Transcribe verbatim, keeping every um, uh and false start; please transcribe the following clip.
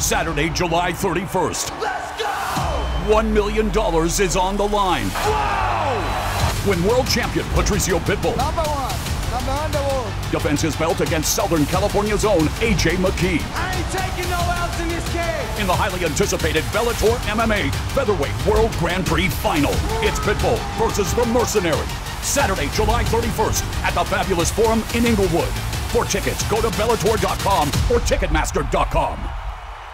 Saturday, July thirty-first. Let's go! One million dollars is on the line. Whoa! When world champion Patricio Pitbull Number one, number one in the world. defends his belt against Southern California's own A J McKee. I ain't taking no L's in this cage. In the highly anticipated Bellator M M A Featherweight World Grand Prix Final, it's Pitbull versus the Mercenary. Saturday, July thirty-first at the Fabulous Forum in Inglewood. For tickets, go to Bellator dot com or Ticketmaster dot com.